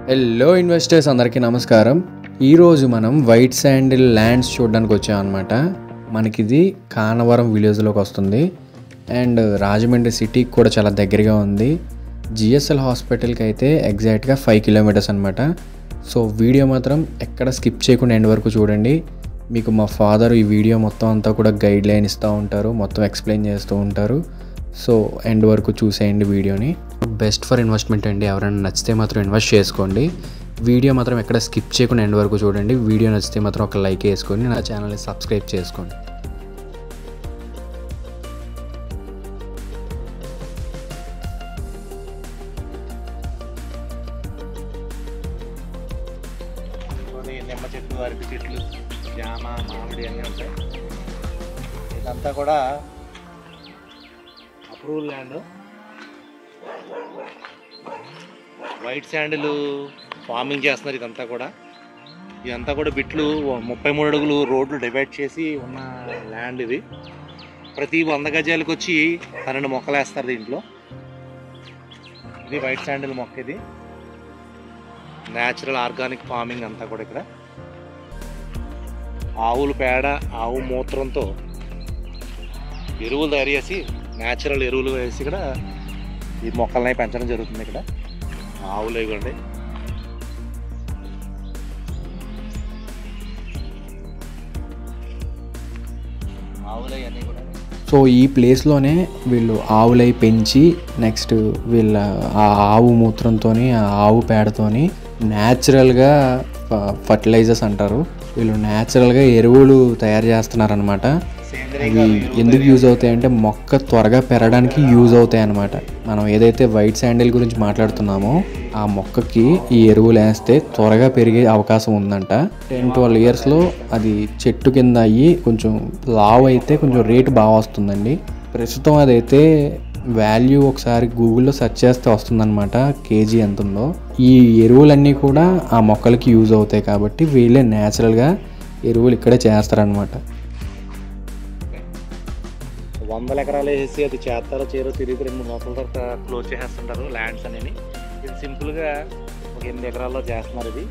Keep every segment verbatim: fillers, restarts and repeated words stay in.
Hello investors అందరికీ నమస్కారం. ఈరోజు మనం వైట్ శాండిల్ ల్యాండ్స్ చూడడానికి వచ్చామన్నమాట. మనకిది కానవరం విలేజ్లోకి వస్తుంది అండ్ రాజమండ్రి సిటీకి కూడా చాలా దగ్గరగా ఉంది. జిఎస్ఎల్ హాస్పిటల్కి అయితే ఎగ్జాక్ట్గా ఫైవ్ కిలోమీటర్స్ అనమాట. సో వీడియో మాత్రం ఎక్కడ స్కిప్ చేయకుండా ఎండ్ వరకు చూడండి. మీకు మా ఫాదర్ ఈ వీడియో మొత్తం అంతా కూడా గైడ్ లైన్ ఇస్తూ ఉంటారు, మొత్తం ఎక్స్ప్లెయిన్ చేస్తూ ఉంటారు. సో ఎండ్ వరకు చూసేయండి వీడియోని. బెస్ట్ ఫర్ ఇన్వెస్ట్మెంట్ అండి. ఎవరైనా నచ్చితే మాత్రం ఇన్వెస్ట్ చేసుకోండి. వీడియో మాత్రం ఎక్కడ స్కిప్ చేయకుండా ఎండ్ వరకు చూడండి. వీడియో నచ్చితే మాత్రం ఒక లైక్ వేసుకొని నా ఛానల్ని సబ్స్క్రైబ్ చేసుకోండి. నిమ్మ చెట్లు, అరటి చెట్లు, జామ, మామిడి అన్నీ ఉంటాయి. ఇదంతా కూడా approval land. White sandal farming చేస్తున్నారు. ఇదంతా కూడా ఇదంతా కూడా బిట్లు ముప్పై మూడు అడుగులు రోడ్లు డివైడ్ చేసి ఉన్న ల్యాండ్ ఇది. ప్రతి వంద గజాలకు వచ్చి పన్నెండు మొక్కలు వేస్తారు దీంట్లో. ఇది వైట్ శాండిల్ మొక్క. ఇది న్యాచురల్ ఆర్గానిక్ ఫార్మింగ్ అంతా కూడా. ఇక్కడ ఆవుల పేడ, ఆవు మూత్రంతో ఎరువులు తయారు చేసి న్యాచురల్ ఎరువులు వేసి ఇక్కడ ఈ మొక్కల్ని పెంచడం జరుగుతుంది. ఇక్కడ ఆవులు ఇవ్వండి. ఆవులు అవన్నీ కూడా. సో ఈ ప్లేస్లోనే వీళ్ళు ఆవులై పెంచి నెక్స్ట్ వీళ్ళ ఆ ఆవు మూత్రంతో, ఆ ఆవు పేడతోని న్యాచురల్గా ఫర్టిలైజర్స్ అంటారు, వీళ్ళు న్యాచురల్గా ఎరువులు తయారు చేస్తున్నారనమాట. అవి ఎందుకు యూజ్ అవుతాయి అంటే మొక్క త్వరగా పెరగడానికి యూజ్ అవుతాయి అన్నమాట. మనం ఏదైతే వైట్ శాండిల్ గురించి మాట్లాడుతున్నామో ఆ మొక్కకి ఈ ఎరువులు వేస్తే త్వరగా పెరిగే అవకాశం ఉందంట. టెన్ ట్వెల్వ్ ఇయర్స్లో అది చెట్టు కింద అయ్యి కొంచెం లావ్ అయితే కొంచెం రేటు బాగా వస్తుందండి. ప్రస్తుతం అదైతే వాల్యూ ఒకసారి గూగుల్లో సెర్చ్ చేస్తే వస్తుందన్నమాట, కేజీ ఎంత ఉందో. ఈ ఎరువులన్నీ కూడా ఆ మొక్కలకి యూజ్ అవుతాయి కాబట్టి వీళ్ళే న్యాచురల్గా ఎరువులు ఇక్కడే చేస్తారనమాట. వందల ఎకరాలు వేసి అది చేస్తారో చేరో తిరిగి రెండు మూడు మొక్కల తర్వాత క్లోజ్ చేసేస్తుంటారు ల్యాండ్స్ అనేది. ఇది సింపుల్గా ఒక ఎనిమిది ఎకరాల్లో చేస్తున్నారు. ఇది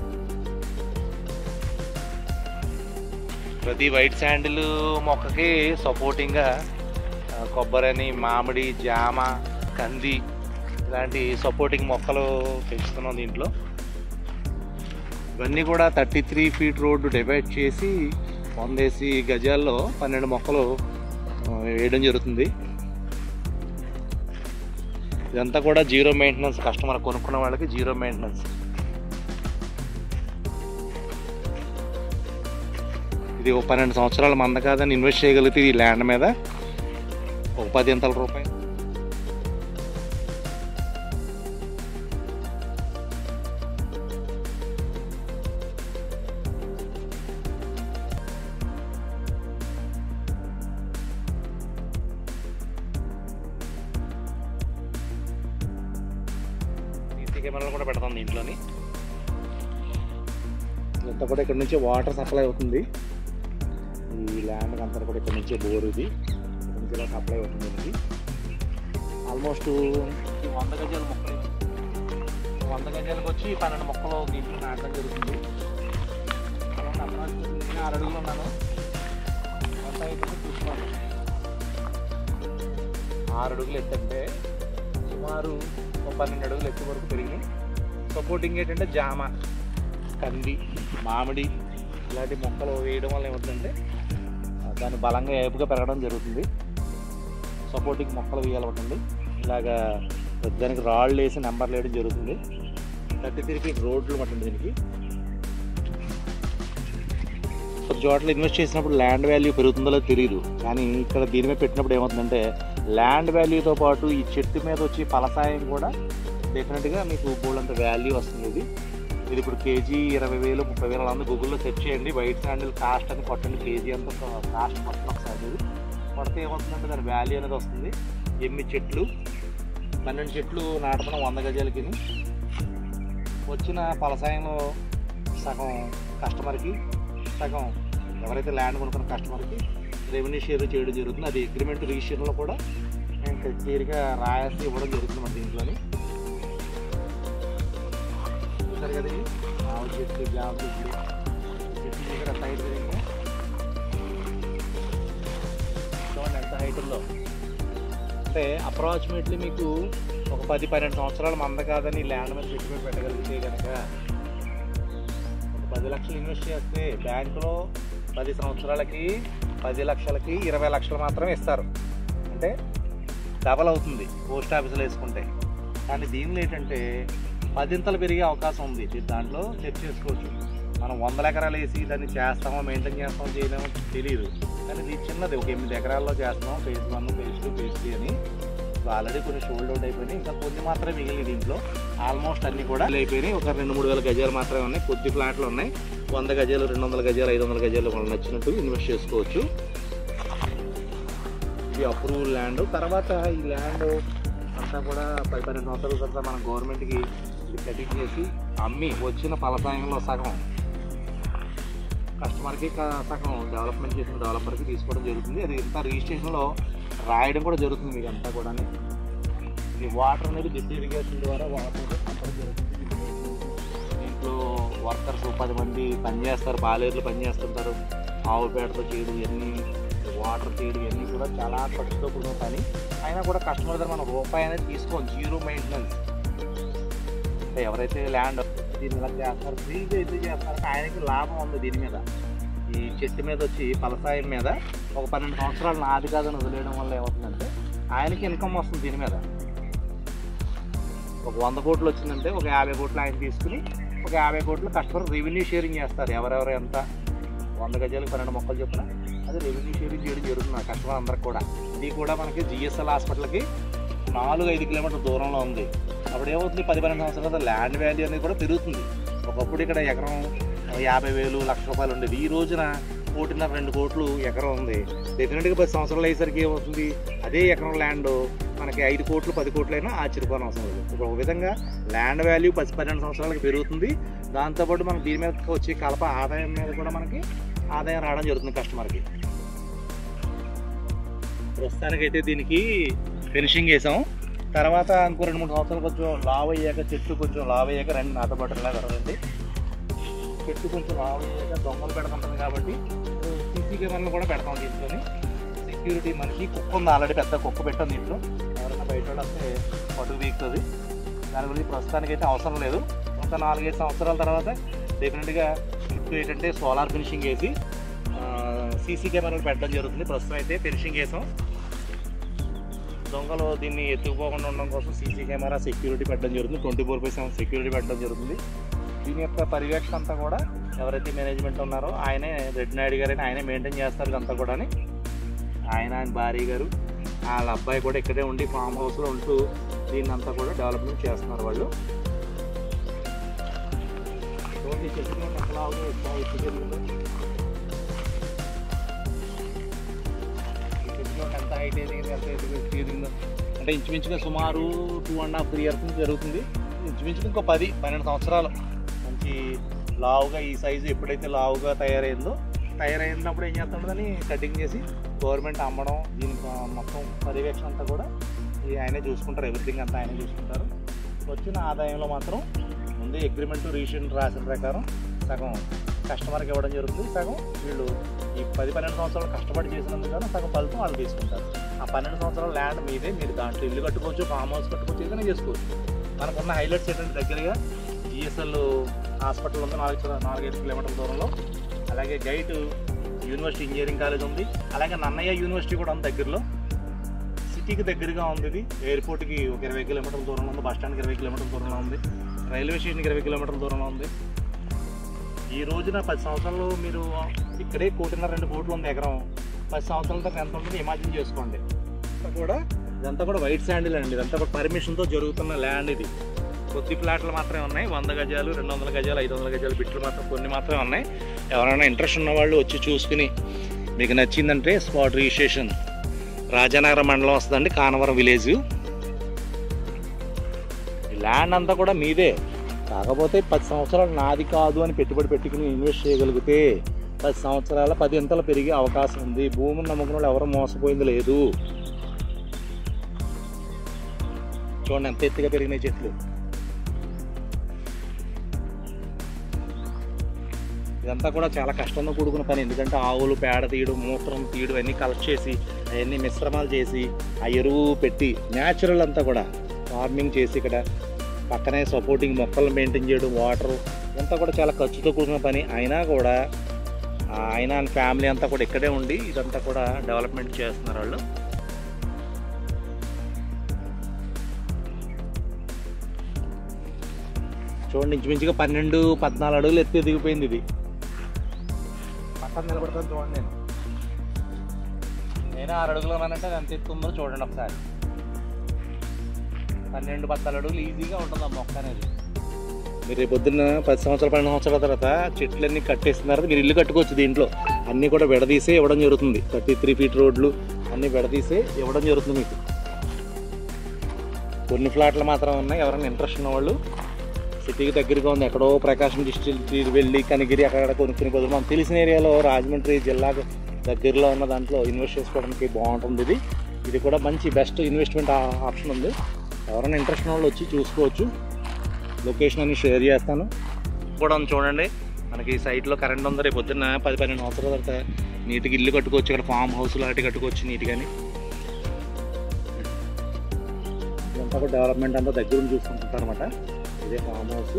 ప్రతి వైట్ శాండిల్ మొక్కకి సపోర్టింగ్గా కొబ్బరిని, మామిడి, జామ, కంది ఇలాంటి సపోర్టింగ్ మొక్కలు పెంచుతున్నాం దీంట్లో. ఇవన్నీ కూడా thirty three feet road divide చేసి వందేసి గజాల్లో పన్నెండు మొక్కలు వేయడం జరుగుతుంది. ఇదంతా కూడా జీరో మెయింటెనెన్స్. కస్టమర్ కొనుక్కున్న వాళ్ళకి జీరో మెయింటెనెన్స్. ఇది ఒక పన్నెండు సంవత్సరాల మంద కాదని ఇన్వెస్ట్ చేయగలిగితే ఈ ల్యాండ్ మీద ఒక పది ఎంతల రూపాయలు. సీసీ కెమెరాలు కూడా పెడతాం దీంట్లోని. ఇదంతా కూడా ఇక్కడ నుంచి వాటర్ సప్లై అవుతుంది. ఈ ల్యాండ్ అంతా కూడా ఇక్కడ నుంచే బోర్. ఇది ఇలా సప్లై అవుతుంది. ఇది ఆల్మోస్ట్ వంద గజాల మొక్కలు. వంద గజాలకు వచ్చి పన్నెండు మొక్కలు దీంట్లో నాటడం జరుగుతుంది. నేను ఆరు అడుగులు ఉన్నాను. చూసుకోండి, ఆరు అడుగులు ఎత్తంటే సుమారు ఒక పన్నెండు అడుగులు ఎత్తు వరకు పెరిగి సపోర్టింగ్ ఏంటంటే జామ, కంది, మామిడి ఇలాంటి మొక్కలు వేయడం వల్ల ఏమవుతుందంటే దాన్ని బలంగా ఏపుగా పెరగడం జరుగుతుంది. సపోర్టింగ్ మొక్కలు వేయాలవుతుంది. ఇలాగా దానికి రాళ్ళు వేసి నెంబర్లు వేయడం జరుగుతుంది. థర్టీ త్రీ ఫీట్ రోడ్లు పట్టింది దీనికి. కొన్ని చోట్ల ఇన్వెస్ట్ చేసినప్పుడు ల్యాండ్ వాల్యూ పెరుగుతుందో తెలియదు, కానీ ఇక్కడ దీని మీద పెట్టినప్పుడు ఏమవుతుందంటే ల్యాండ్ వాల్యూతో పాటు ఈ చెట్టు మీద వచ్చి ఫలసాయం కూడా డెఫినెట్గా మీకు బోల్డంత వాల్యూ వస్తుంది. ఇది ఇది ఇప్పుడు కేజీ ఇరవై వేలు ముప్పై వేలు అలా ఉంది. గూగుల్లో సెర్చ్ చేయండి, వైట్ శాండిల్ కాస్ట్ అని కొట్టండి. కేజీ అంత కాస్ట్ కొట్టండి ఒకసారి. కొడితే ఏమవుతుందంటే దాని వాల్యూ అనేది వస్తుంది. ఎనిమిది చెట్లు, పన్నెండు చెట్లు నాటుతున్నాం వంద గజాలకి. వచ్చిన ఫలసాయంలో సగం కస్టమర్కి, సగం ఎవరైతే ల్యాండ్ కొనుక్కున్న కస్టమర్కి రెవెన్యూ షేర్ చేయడం జరుగుతుంది. అది అగ్రిమెంట్ రిజిస్ట్రేషన్లో కూడా క్లియర్గా రాయాల్సి ఇవ్వడం జరుగుతుంది మన దీంట్లోని. చూసారు కదా ఇది ఆవు చెట్లు జామ చెట్లు చెట్లు దగ్గర సైడ్ పెరిగింది చూడండి ఎంత హైట్ ఉందో. అంటే అప్రాక్సిమేట్లీ మీకు ఒక పది పన్నెండు సంవత్సరాలు మంద కాదని ల్యాండ్ మీద పెట్టుబడి పెట్టగలిగితే కనుక ఒక పది లక్షలు ఇన్వెస్ట్ చేస్తే బ్యాంకులో పది సంవత్సరాలకి పది లక్షలకి ఇరవై లక్షలు మాత్రమే ఇస్తారు. అంటే డబల్ అవుతుంది పోస్ట్ ఆఫీసులో వేసుకుంటే. కానీ దీనిలో ఏంటంటే పదింతలు పెరిగే అవకాశం ఉంది. దాంట్లో చెక్ చేసుకోవచ్చు. మనం వందల ఎకరాలు వేసి దాన్ని చేస్తామో మెయింటైన్ చేస్తామో చేయలేమో తెలియదు. కానీ ఇది చిన్నది ఒక ఎనిమిది ఎకరాల్లో చేస్తాం. Phase one phase two phase three అని ఆల్రెడీ కొన్ని షోల్డ్ అవుట్ అయిపోయినాయి. ఇంకా కొన్ని మాత్రమే మిగిలిన దీంట్లో ఆల్మోస్ట్ అన్నీ కూడా అయిపోయినాయి. ఒక రెండు మూడు వేల గజాలు మాత్రమే ఉన్నాయి. కొద్ది ఫ్లాట్లు ఉన్నాయి. వంద గజాలు రెండు వందల గజాలు ఐదు వందల గజాలు వాళ్ళు నచ్చినట్టు ఇన్వెస్ట్ చేసుకోవచ్చు. ఇది అప్రూవల్ ల్యాండ్. తర్వాత ఈ ల్యాండ్ అంతా కూడా పది పన్నెండు సంవత్సరాల తర్వాత మనం గవర్నమెంట్కి ఇది కటింగ్ చేసి అమ్మి వచ్చిన ఫలసాయంలో సగం కస్టమర్కి సగం డెవలప్మెంట్ చేసిన డెవలపర్కి తీసుకోవడం జరుగుతుంది. అది ఇంత రిజిస్ట్రేషన్లో రాయడం కూడా జరుగుతుంది మీకు అంతా కూడా. ఈ వాటర్ అనేది డ్రిప్ ఇరిగేషన్ ద్వారా వాటర్ అక్కడ జరుగుతుంది. దీంట్లో వర్కర్స్ పది మంది పనిచేస్తారు, బాలేర్లు పనిచేస్తుంటారు. ఆవు పేడతో చేయడం ఇవన్నీ వాటర్ తీయడం ఇవన్నీ కూడా చాలా ఖర్చుతో కూడిన పని. అయినా కూడా కస్టమర్ దగ్గర మనం రూపాయి అనేది తీసుకోం. Zero maintenance. అంటే ఎవరైతే ల్యాండ్ దీన్ని ఇలా చేస్తారు ఫ్రీగా ఎందుకు చేస్తారంటే ఆయనకి లాభం ఉంది దీని మీద. ఈ చెట్టు మీద వచ్చి ఫలసాయం మీద ఒక పన్నెండు సంవత్సరాలు నాది కాదని వదిలేయడం వల్ల ఏమవుతుందంటే ఆయనకి ఇన్కమ్ వస్తుంది దీని మీద. ఒక వంద కోట్లు వచ్చిందంటే ఒక యాభై కోట్లు ఆయన తీసుకుని ఒక యాభై కోట్లు కస్టమర్ రెవెన్యూ షేరింగ్ చేస్తారు. ఎవరెవరు ఎంత వంద గజాలకు పన్నెండు మొక్కలు చెప్పిన అది రెవెన్యూ షేరింగ్ చేయడం జరుగుతుంది కస్టమర్ అందరికి కూడా. ఇది కూడా మనకి జిఎస్ఎల్ హాస్పిటల్కి నాలుగు ఐదు కిలోమీటర్ల దూరంలో ఉంది. అప్పుడు ఏమవుతుంది పది పన్నెండు సంవత్సరాల ల్యాండ్ వాల్యూ అనేది కూడా పెరుగుతుంది. ఒకప్పుడు ఇక్కడ ఎకరం యాభై వేలు లక్ష రూపాయలు ఉండేది. ఈ రోజున కోటిన్నర రెండు కోట్లు ఎకరం ఉంది. డెఫినెట్గా పది సంవత్సరాలు అయ్యేసరికి ఏమవుతుంది అదే ఎకరం ల్యాండ్ మనకి ఐదు కోట్లు పది కోట్లు అయినా ఆశ్చర్యపోవడం అవసరం లేదు. ఇప్పుడు ఒక విధంగా ల్యాండ్ వాల్యూ పది పన్నెండు సంవత్సరాలకి పెరుగుతుంది. దాంతోపాటు మనకి దీని మీద వచ్చి కలప ఆదాయం మీద కూడా మనకి ఆదాయం రావడం జరుగుతుంది కస్టమర్కి. ప్రస్తుతానికైతే దీనికి ఫినిషింగ్ వేసాం. తర్వాత ఇంకో రెండు మూడు సంవత్సరాలు కొంచెం లావ్ అయ్యాక చెట్టు కొంచెం లావ్ అయ్యాక రెండు నాతో పట్టలా కదండి. చెట్టు కొంచెం లావ్ అయ్యాక దొంగలు పెడుతుంటుంది కాబట్టి సీసీ కెమెరాలు కూడా పెడతాం దీంట్లోని. సెక్యూరిటీ మనకి కుక్క ఉంది ఆల్రెడీ, పెద్ద కుక్క పెట్టాం దీంట్లో. ఎవరైనా బయట వాళ్ళు వస్తే పట్టుకు వీక్తుంది. దాని గురించి ప్రస్తుతానికైతే అవసరం లేదు. ఒక నాలుగైదు సంవత్సరాల తర్వాత డెఫినెట్గా చుట్టూ ఏంటంటే సోలార్ ఫినిషింగ్ వేసి సీసీ కెమెరాలు పెట్టడం జరుగుతుంది. ప్రస్తుతం అయితే ఫినిషింగ్ వేసాం. దొంగలు దీన్ని ఎత్తుకుపోకుండా ఉండడం కోసం సీసీ కెమెరా సెక్యూరిటీ పెట్టడం జరుగుతుంది. Twenty four by seven security పెట్టడం జరుగుతుంది. దీని యొక్క పర్యవేక్షణ అంతా కూడా ఎవరైతే మేనేజ్మెంట్ ఉన్నారో ఆయనే రెడ్ నాయుడు గారని ఆయనే మెయింటైన్ చేస్తారు ఇదంతా కూడా. ఆయన ఆయన భార్య గారు వాళ్ళ అబ్బాయి కూడా ఇక్కడే ఉండి ఫామ్ హౌస్లో ఉంటూ దీన్ని అంతా కూడా డెవలప్మెంట్ చేస్తున్నారు వాళ్ళు. ఎంత హైట్ ఎదిగింది ఎంత ఎదిగిందో అంటే ఇంచుమించుగా సుమారు two and half three years నుంచి జరుగుతుంది. ఇంచుమించుగా ఇంకో పది పన్నెండు సంవత్సరాలు మంచి లావుగా ఈ సైజు ఎప్పుడైతే లావుగా తయారైందో తయారైనప్పుడు ఏం చేస్తుందని కటింగ్ చేసి గవర్నమెంట్ అమ్మడం దీనికి మొత్తం పర్యవేక్షణ అంతా కూడా ఆయనే చూసుకుంటారు. ఎవ్రీథింగ్ అంతా ఆయనే చూసుకుంటారు. వచ్చిన ఆదాయంలో మాత్రం ముందు అగ్రిమెంట్ రిజిస్ట్రేషన్ రాసిన ప్రకారం సగం కస్టమర్కి ఇవ్వడం జరుగుతుంది. సగం వీళ్ళు ఈ పది పన్నెండు సంవత్సరాలు కష్టపడి చేసినందుకు కానీ సగం ఫలితం వాళ్ళు తీసుకుంటారు. ఆ పన్నెండు సంవత్సరాల ల్యాండ్ మీదే, మీరు దాంట్లో ఇల్లు కట్టుకోవచ్చు, ఫామ్ హౌస్ కట్టుకోవచ్చు, ఏదైనా చేసుకోవచ్చు. మనకున్న హైలైట్స్ ఏంటంటే దగ్గరగా జిఎస్ఎల్ హాస్పిటల్ ఉంది నాలుగు నాలుగైదు కిలోమీటర్ల దూరంలో. అలాగే గైట్ యూనివర్సిటీ ఇంజనీరింగ్ కాలేజ్ ఉంది. అలాగే నన్నయ్య యూనివర్సిటీ కూడా ఉంది దగ్గరలో. సిటీకి దగ్గరగా ఉంది. ఇది ఎయిర్పోర్ట్కి ఒక ఇరవై కిలోమీటర్ల దూరంలో ఉంది. బస్ స్టాండ్కి ఇరవై కిలోమీటర్ల దూరంలో ఉంది. రైల్వే స్టేషన్కి ఇరవై కిలోమీటర్ల దూరంలో ఉంది. ఈ రోజున పది సంవత్సరాలు మీరు ఇక్కడే కోటిన్నర రెండు కోట్లు ఉంది ఎకరం. పది సంవత్సరాల తర్వాత ఎంత ఉంటుంది ఇమాజిన్ చేసుకోండి. ఇదంతా కూడా ఇదంతా కూడా వైట్ శాండిల్ అండి. ఇదంతా కూడా పర్మిషన్తో జరుగుతున్న ల్యాండ్. ఇది కొద్ది ప్లాట్లు మాత్రమే ఉన్నాయి. వంద గజాలు రెండు వందల గజాలు ఐదు వందల గజాలు బిట్లు మాత్రం కొన్ని మాత్రమే ఉన్నాయి. ఎవరైనా ఇంట్రెస్ట్ ఉన్న వాళ్ళు వచ్చి చూసుకుని మీకు నచ్చిందంటే స్పాట్ రిజిస్ట్రేషన్ రాజానగరం మండలం వస్తుందండి, కానవరం విలేజ్. ఈ ల్యాండ్ అంతా కూడా మీదే. కాకపోతే పది సంవత్సరాలు నాది కాదు అని పెట్టుబడి పెట్టుకుని ఇన్వెస్ట్ చేయగలిగితే పది సంవత్సరాల పది ఇంతలు పెరిగే అవకాశం ఉంది. భూమిని నమ్ముకున్న ఎవరు మోసపోయింది లేదు. చూడండి ఎంత ఎత్తుగా పెరిగినాయి చెట్లు. ఇదంతా కూడా చాలా కష్టంతో కూడుకున్న పని. ఎందుకంటే ఆవులు పేడ తీయడం, మూత్రం తీయడం అన్నీ కలెక్ట్ చేసి అవన్నీ మిశ్రమాలు చేసి ఆ ఎరువు పెట్టి న్యాచురల్ అంతా కూడా ఫార్మింగ్ చేసి ఇక్కడ పక్కనే సపోర్టింగ్ మొక్కలు మెయింటైన్ చేయడం, వాటర్ ఇదంతా కూడా చాలా ఖర్చుతో కూడుకున్న పని. అయినా కూడా ఆయన ఫ్యామిలీ అంతా కూడా ఇక్కడే ఉండి ఇదంతా కూడా డెవలప్మెంట్ చేస్తున్నారు వాళ్ళు. చూడండి, ఇంచుమించుగా పన్నెండు పద్నాలుగు అడుగులు ఎత్తి దిగిపోయింది. ఇది పక్కన నిలబడతాను చూడండి. నేను నేను ఆరు అడుగులు ఉన్నానంటే ఎంత ఎత్తుందో చూడండి ఒకసారి. పన్నెండు పద్నాలుగు అడుగులు ఈజీగా ఉంటుంది ఆ మొక్క అనేది. మీరు రేపు పొద్దున్న పది సంవత్సరాలు పన్నెండు సంవత్సరాల తర్వాత చెట్లన్నీ కట్టేసిన తర్వాత మీరు ఇల్లు కట్టుకోవచ్చు. దీంట్లో అన్నీ కూడా విడదీసే ఇవ్వడం జరుగుతుంది. థర్టీ త్రీ ఫీట్ రోడ్లు అన్నీ విడదీసే ఇవ్వడం జరుగుతుంది మీకు. కొన్ని ఫ్లాట్లు మాత్రం ఉన్నాయి. ఎవరైనా ఇంట్రెస్ట్ ఉన్నవాళ్ళు సిటీకి దగ్గరగా ఉంది, ఎక్కడో ప్రకాశం డిస్ట్రిక్ట్ వెళ్ళి కనిగిరి అక్కడ కొనుక్కుని బదులు మనకు తెలిసిన ఏరియాలో రాజమండ్రి జిల్లాకు దగ్గరలో ఉన్న దాంట్లో ఇన్వెస్ట్ చేసుకోవడానికి బాగుంటుంది. ఇది ఇది కూడా మంచి బెస్ట్ ఇన్వెస్ట్మెంట్ ఆప్షన్ ఉంది. ఎవరైనా ఇంట్రెస్ట్ ఉన్న వాళ్ళు వచ్చి చూసుకోవచ్చు. లొకేషన్ అని షేర్ చేస్తాను కూడా. చూడండి, మనకి సైట్లో కరెంట్ ఉంది. రేపు పొద్దున్న పది పన్నెండు సంవత్సరాల తర్వాత నీట్గా ఇల్లు కట్టుకోవచ్చు. ఇక్కడ ఫామ్ హౌస్ లాంటివి కట్టుకోవచ్చు నీట్గాని. ఇదంతా కూడా డెవలప్మెంట్ అంతా దగ్గర చూసుకుంటుంటారు అనమాట. ఇదే ఫామ్ హౌస్.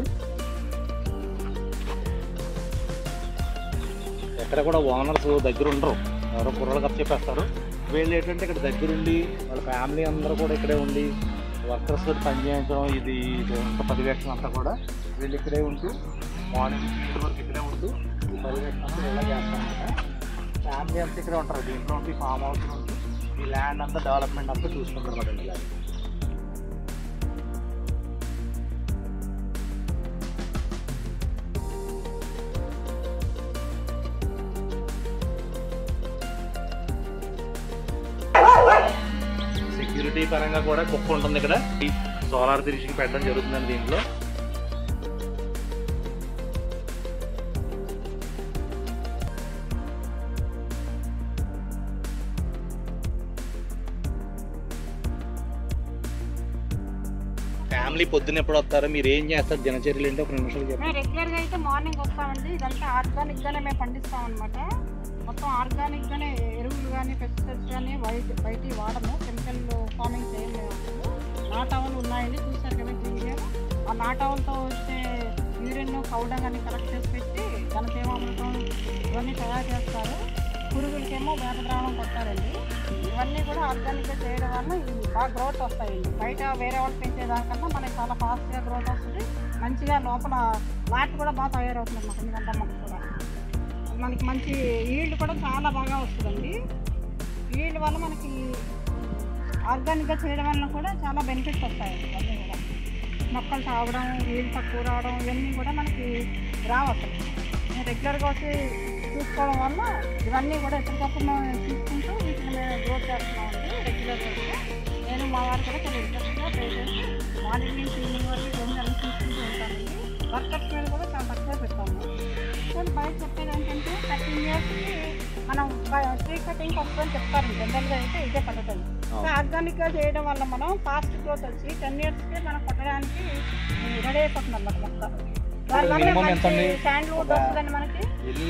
ఎక్కడ కూడా ఓనర్స్ దగ్గర ఉండరు, ఎవరో కుర్రలు కప్ చెప్పేస్తారు. వీళ్ళు ఏంటంటే ఇక్కడ దగ్గరుండి వాళ్ళ ఫ్యామిలీ అందరూ కూడా ఇక్కడే ఉండి వర్కర్స్ తోటి పనిచేయించడం, ఇది ఇదంతా పర్యవేక్షణ అంతా కూడా వీళ్ళు ఇక్కడే ఉంటూ మార్నింగ్ ఈవినింగ్ వరకు ఇక్కడే ఉంటూ ఈ పర్యవేక్షణ అంతా ఇలా చేస్తారన్నమాట. ఫ్యామిలీ అంతా ఇక్కడే ఉంటారు. దీంట్లో ఉంటే ఫామ్ హౌస్ ఉంటూ ఈ ల్యాండ్ అంతా డెవలప్మెంట్ అంతా చూసుకుంటారు అన్నమాట. ఇలా సెక్యూరిటీ పరంగా కూడా కుక్క ఉంటుంది ఇక్కడ. సోలార్ ఫినిషింగ్ పెట్టడం జరుగుతుందండి దీంట్లో. ఫ్యామిలీ పొద్దున్న ఎప్పుడు వస్తారో, మీరు ఏం చేస్తారు, దినచర్యలు ఏంటో ఒక నిమిషాలు చెప్పండి. రెగ్యులర్ గా అయితే మార్నింగ్ వస్తామండి. ఇదంతా ఆర్గానిక్ గానే మేము పండిస్తాం అనమాట. మొత్తం ఆర్గానిక్ గానే ఎరువులు కానీ పెస్టిసైడ్స్ కానీ బయట బయట వాడము. కెమికల్ ఫార్మింగ్ చేయలేము. నాటావులు ఉన్నాయండి, చూసారు కదా క్లియర్గా. ఆ నాటావులతో వచ్చే యూరిన్ కౌడంగ్ అని కలెక్ట్ చేసి పెట్టి ఘనతేమామృతం ఇవన్నీ తయారు చేస్తారు. పురుగులకేమో వేప ద్రావణం కొట్టారండి. ఇవన్నీ కూడా ఆర్గానిక్గా చేయడం వల్ల ఇవి బాగా గ్రోత్ వస్తాయండి. బయట వేరే వాళ్ళు పెంచేదానికన్నా మనకి చాలా ఫాస్ట్గా గ్రోత్ వస్తుంది. మంచిగా లోపల వాటి కూడా బాగా తయారవుతుంది అన్నమాట. ఎందుకంటే మనకు కూడా మనకి మంచి ఈల్డ్ కూడా చాలా బాగా వస్తుందండి. ఈల్డ్ వల్ల మనకి ఆర్గానిక్గా చేయడం వల్ల కూడా చాలా బెనిఫిట్స్ వస్తాయండి. ఇవన్నీ కూడా మొక్కలు తాగడం, ఈల్డ్ తక్కువ రావడం ఇవన్నీ కూడా మనకి రావట్లేదు. మేము రెగ్యులర్గా వచ్చి చూసుకోవడం వల్ల ఇవన్నీ కూడా ఎప్పటికప్పుడు మేము చూసుకుంటూ వీటిని మేము గ్రోత్ చేస్తున్నామండి. రెగ్యులర్గా నేను మా వారు కూడా చాలా ఇంట్రెస్ట్గా పే చేసి మార్నింగ్ నుంచి ఈవినింగ్ వరకు ఇవన్నీ అన్నీ చూసుకుంటూ ఉంటానండి. వర్కర్స్ మీద కూడా చాలా తక్కువ పెట్టాము. నేను బయట చెప్పేది ఏంటంటే థర్టీన్ ఇయర్స్కి మనం ట్రీ కటింగ్ వస్తుందని చెప్తారు జనరల్గా అయితే ఇదే పద్ధతి. సో ఆర్గానిక్గా చేయడం వల్ల మనం ఫాస్ట్ గ్రోత్ వచ్చి టెన్ ఇయర్స్కి మనం కొట్టడానికి రెడీ అయిపోతుంది అన్నమాట మొక్క. శాండ్వుడ్ వస్తుందండి మనకి.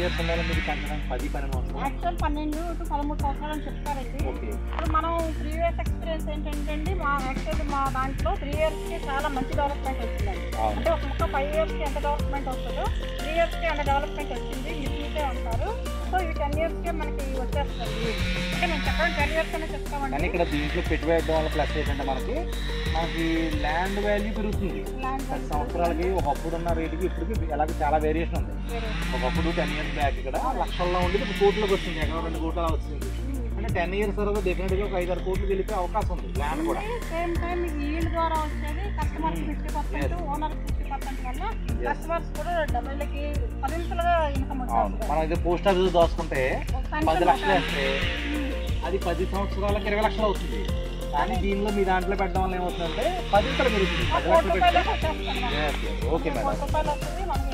యాక్చువల్ పన్నెండు టు పదమూడు సంవత్సరాలు అని చెప్తారండి. ఇప్పుడు మనం ప్రీవియస్ ఎక్స్పీరియన్స్ ఏంటంటే మా యాక్చువల్ మా దాంట్లో త్రీ ఇయర్స్కి చాలా మంచి డెవలప్మెంట్ వచ్చిందండి. అంటే ఒక మొక్క ఫైవ్ ఇయర్స్కి ఎంత డెవలప్మెంట్ వస్తుందో త్రీ ఇయర్స్కి అంత డెవలప్మెంట్ వచ్చింది. ఇట్లే ఉంటారు. సో ఈ టెన్ ఇయర్స్కే మనకి వచ్చేస్తుంది. అంటే మేము చెప్పడం టెన్ ఇయర్స్ అనే చెప్తామండి. కానీ ఇక్కడ దీంట్లో పెట్టుబడి పెట్టడం వల్ల ప్లస్ ఏంటంటే మనకి మనకి ల్యాండ్ వాల్యూ పెరుగుతుంది. పది సంవత్సరాలకి ఒకప్పుడు ఉన్న రేటుకి ఇప్పటికి అలాగే చాలా వేరియేషన్ ఉంది. ఒకప్పుడు టెన్ ఇయర్స్ బ్యాక్ ఇక్కడ లక్షల్లో ఉండి ఇప్పుడు కోట్లకు వచ్చింది. ఎక్కడ రెండు కోట్ల వచ్చింది. అంటే టెన్ ఇయర్స్ తర్వాత డెఫినెట్గా ఒక ఐదారు కోట్లకు వెళ్ళిపోయే అవకాశం ఉంది ల్యాండ్ కూడా. సేమ్ టైం ఈల్డ్ ద్వారా వచ్చేది customers fifty percent owner fifty percent వల్ల కస్టమర్స్ కూడా డబ్బులకి పదింతలుగా ఇన్కమ్ వస్తుంది. మనం ఇది పోస్ట్ ఆఫీస్ దోసుకుంటే పది లక్షలు వేస్తే అది పది సంవత్సరాలకి ఇరవై లక్షలు అవుతుంది. కానీ దీనిలో మీ దాంట్లో పెట్టడం వల్ల ఏమవుతుందంటే పది రూపాయలు పెరుగుతుంది. Okay madam.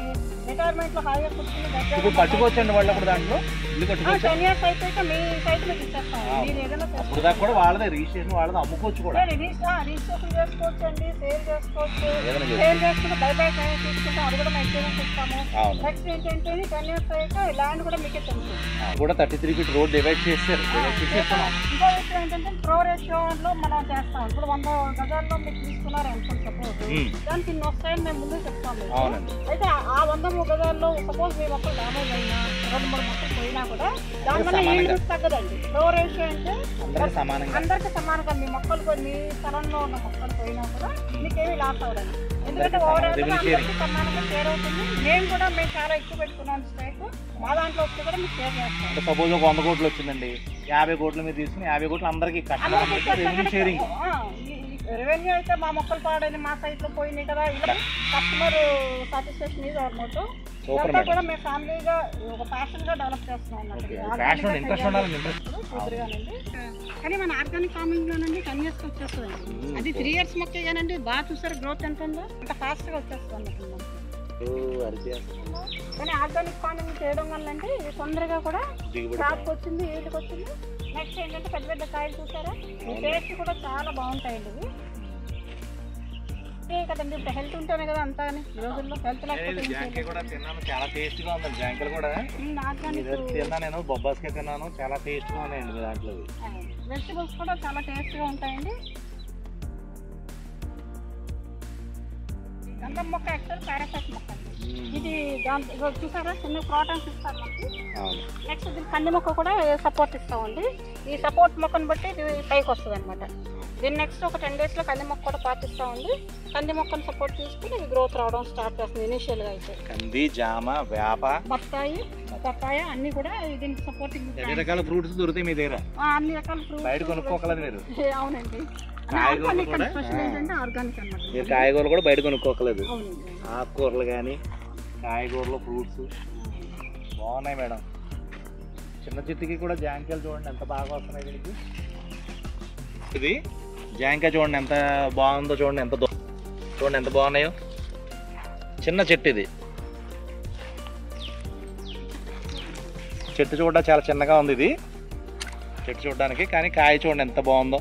రిటైర్మెంట్ లో హాయిగా కూర్చుని ఇప్పుడు కట్టుకోవచ్చండి వాళ్ళు అప్పుడు దాంట్లో ఇల్లు కట్టుకోవచ్చు. టెన్ ఇయర్స్ అయిపోయాక మీ సైట్ మీద ఇచ్చేస్తాం. మీరు ఏదైనా అప్పుడు దాకా కూడా వాళ్ళదే రిజిస్ట్రేషన్ వాళ్ళదే, అమ్ముకోవచ్చు కూడా. రిజిస్ట్రేషన్ చేసుకోవచ్చు అండి, సేల్ చేసుకోవచ్చు. సేల్ చేసుకుంటే బై బై టైం తీసుకుంటాం, అది కూడా మేము ఎక్స్పీరియన్స్ ఇస్తాము. నెక్స్ట్ ఏంటంటే టెన్ ఇయర్స్ అయ్యాక ల్యాండ్ కూడా మీకే తెలుసు. కూడా thirty three feet road divide చేస్తారు. ఇంకో విషయం ఏంటంటే ప్రో రేషియోలో మనం చేస్తాం. ఇప్పుడు వంద గజాల్లో మీకు తీసుకున్నారు అనుకోండి సపోజ్, దానికి ఇన్ని వస్తాయని మేము ముందు చెప్తాము. అయితే ఆ వంద మూడు గజాల్లో సపోజ్ మీ మొక్కలు డ్యామేజ్ అయినా రెండు మూడు మొక్కలు పోయినా కూడా దానివల్ల ఏం తగ్గదండి. ప్రో రేషియో అంటే అందరికి సమానంగా మీ మొక్కలు మీ స్థలంలో ఉన్న మొక్కలు పోయినా కూడా మీకేమీ లాస్ అవ్వదండి. ఎందుకంటే ఓవరాల్ అందరికీ సమానంగా షేర్ అవుతుంది. మేము కూడా మేము చాలా ఎక్కువ పెట్టుకున్నాం స్టేట్, మా దాంట్లో వస్తే కూడా మీకు షేర్ చేస్తాం. సపోజ్ ఒక వంద కోట్లు వచ్చిందండి, యాభై కోట్లు మీరు తీసుకుని యాభై కోట్లు అందరికి షేరింగ్. రెవెన్యూ అయితే మా మొక్కలు పాడని మా సైట్ లో పోయినాయి కదా, ఇలా కస్టమర్ సాటిస్ఫాక్షన్ ఇది అనమాట. ఇదంతా కూడా మేము ఫ్యామిలీగా ఒక ప్యాషన్ గా డెవలప్ చేస్తున్నాం అన్నట్టు. కానీ మన ఆర్గానిక్ ఫార్మింగ్ లోనండి టెన్ ఇయర్స్ వచ్చేస్తుందండి. అది త్రీ ఇయర్స్ మొక్కే కానండి బాగా చూసారు గ్రోత్ ఎంత ఉందో, అంత ఫాస్ట్ గా వచ్చేస్తుంది అన్నట్టు. కానీ ఆర్గానిక్ ఫార్మింగ్ చేయడం వల్ల అంటే ఇది తొందరగా కూడా క్రాప్ వచ్చింది, ఈల్డ్కి వచ్చింది. నెక్స్ట్ ఏంటంటే పెద్ద పెద్ద కాయలు చూసారా, టేస్ట్ కూడా చాలా బాగుంటాయండి ఇవి. ఏ కదండి ఇప్పుడు హెల్త్ ఉంటేనే కదా అంతా అని ఈ రోజుల్లో హెల్త్ చాలా టేస్ట్ గా ఉంది. జాంకాయలు కూడా తిన్నా నేను, బొబ్బాస్కాయ తిన్నాను, చాలా టేస్ట్ గా ఉన్నాయండి దాంట్లో. వెజిటబుల్స్ కూడా చాలా టేస్ట్ గా ఉంటాయండి. గంధం మొక్క యాక్చువల్ పారాసైట్ మొక్క అండి ఇది. దాంట్లో చూసారా చిన్న ప్రోటాన్స్ ఇస్తారు మనకి. నెక్స్ట్ దీనికి కంది మొక్క కూడా సపోర్ట్ ఇస్తామండి. ఈ సపోర్ట్ మొక్కను బట్టి ఇది పైకి వస్తుంది అనమాట. దీన్ని నెక్స్ట్ ఒక టెన్ డేస్లో కంది మొక్క కూడా పాటిస్తామండి. కంది మొక్కను సపోర్ట్ తీసుకుని ఇది గ్రోత్ రావడం స్టార్ట్ చేస్తుంది ఇనిషియల్గా అయితే. కంది, జామ, వేప, బత్తాయి, పప్పాయ అన్ని కూడా దీనికి సపోర్టింగ్. అన్ని రకాల ఫ్రూట్స్ దొరుకుతాయి మీ దగ్గర. అన్ని రకాల ఫ్రూట్స్ బయట కొనుక్కోకలేదు మీరు. అవునండి, స్పెషల్ ఏంటంటే ఆర్గానిక్ అన్నమాట. మీరు కాయగూరలు కూడా బయట కొనుక్కోకలేదు. ఆకుకూరలు కానీ కాయగూరలు, ఫ్రూట్స్ బాగున్నాయి మేడం. చిన్న చెట్టుకి కూడా జాంకాయలు చూడండి ఎంత బాగా వస్తున్నాయి దీనికి. ఇది జాంకాయ చూడండి ఎంత బాగుందో, చూడండి ఎంత చూడండి ఎంత బాగున్నాయో. చిన్న చెట్టు ఇది, చెట్టు చూడ చాలా చిన్నగా ఉంది ఇది చెట్టు చూడడానికి, కానీ కాయ చూడండి ఎంత బాగుందో.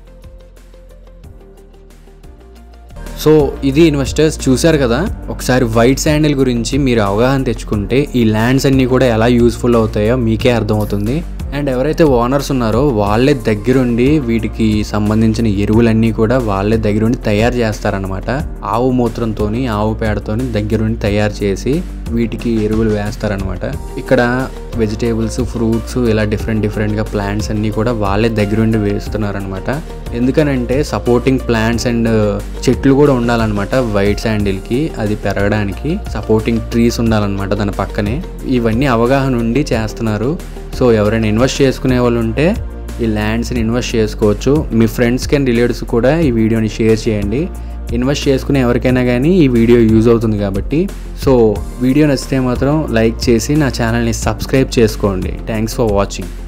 సో ఇది ఇన్వెస్టర్స్ చూశారు కదా, ఒకసారి వైట్ శాండిల్ గురించి మీరు అవగాహన తెచ్చుకుంటే ఈ ల్యాండ్స్ అన్నీ కూడా ఎలా యూస్ఫుల్ అవుతాయో మీకే అర్థమవుతుంది. అండ్ ఎవరైతే ఓనర్స్ ఉన్నారో వాళ్ళే దగ్గరుండి వీటికి సంబంధించిన ఎరువులన్నీ కూడా వాళ్ళే దగ్గరుండి తయారు చేస్తారనమాట. ఆవు మూత్రంతో, ఆవు పేడతోని దగ్గరుండి తయారు చేసి వీటికి ఎరువులు వేస్తారనమాట. ఇక్కడ వెజిటేబుల్స్, ఫ్రూట్స్ ఇలా డిఫరెంట్ డిఫరెంట్గా ప్లాంట్స్ అన్నీ కూడా వాళ్ళే దగ్గరుండి వేస్తున్నారనమాట. ఎందుకనంటే సపోర్టింగ్ ప్లాంట్స్ అండ్ చెట్లు కూడా ఉండాలన్నమాట వైట్ శాండిల్కి, అది పెరగడానికి సపోర్టింగ్ ట్రీస్ ఉండాలన్నమాట దాని పక్కనే. ఇవన్నీ అవగాహన ఉండి చేస్తున్నారు. సో ఎవరైనా ఇన్వెస్ట్ చేసుకునే వాళ్ళు ఉంటే ఈ ల్యాండ్స్ని ఇన్వెస్ట్ చేసుకోవచ్చు. మీ ఫ్రెండ్స్కి అండ్ రిలేటివ్స్ కూడా ఈ వీడియోని షేర్ చేయండి. ఇన్వెస్ట్ చేసుకునే ఎవరికైనా కానీ ఈ వీడియో యూజ్ అవుతుంది కాబట్టి. సో వీడియో నచ్చితే మాత్రం లైక్ చేసి నా ఛానల్ని సబ్స్క్రైబ్ చేసుకోండి. Thanks for watching.